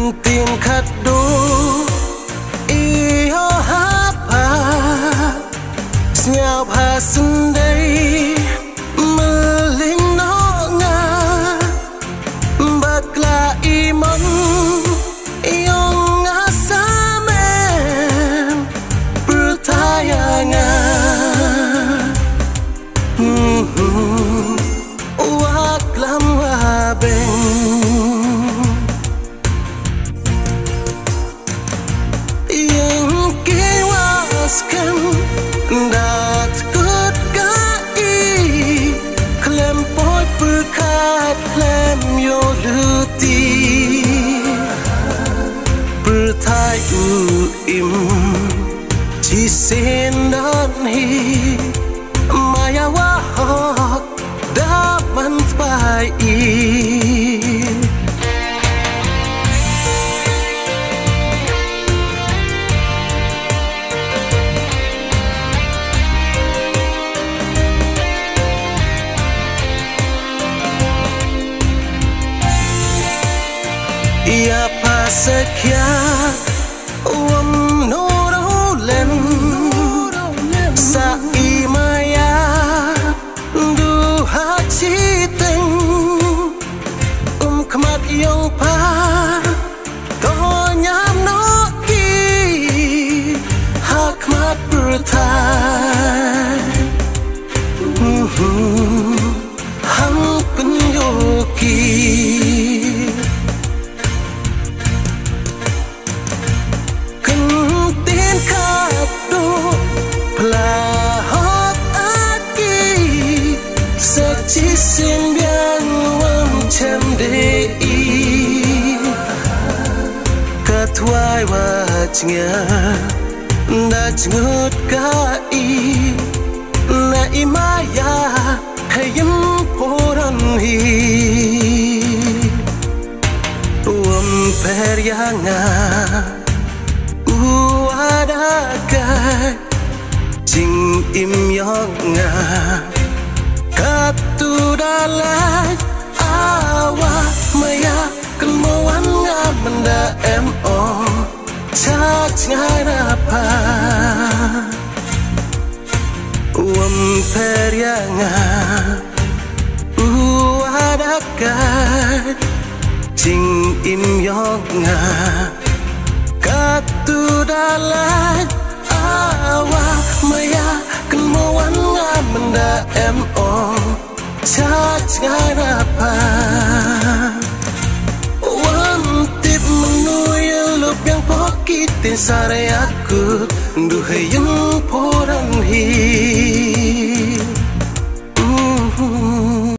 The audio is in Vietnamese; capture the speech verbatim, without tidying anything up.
tiền khát đô yêu hát bà nhau bà xin đây mưa linh nó ngà bạc là y mong yêu ngã xa men bertaya ngà wak lam wa beng dat kut kai klem poi berkat klem yo luti bertai u im chi sen dan hi maya wa hok da man pai i ia pasekya um noro len sa imaya du hachi teng um kmat yong pa to nyam no ki hakmat bertai hang kun yoki chỉ xin biết âm chém để ý cả thoại và nhớ đã ngớt cả ý na imaya hay yếm poran hi uam peryanga uadaka jing im yonga katu dalat awa maya kemoan ngamenda mo cak ngarapa uam peryanga uadakat jing im yonga katu dalat awa maya kemoan ngamenda mo cak ngarapa wantip menuya lup yang pokitin sare aku duhai yang poran hi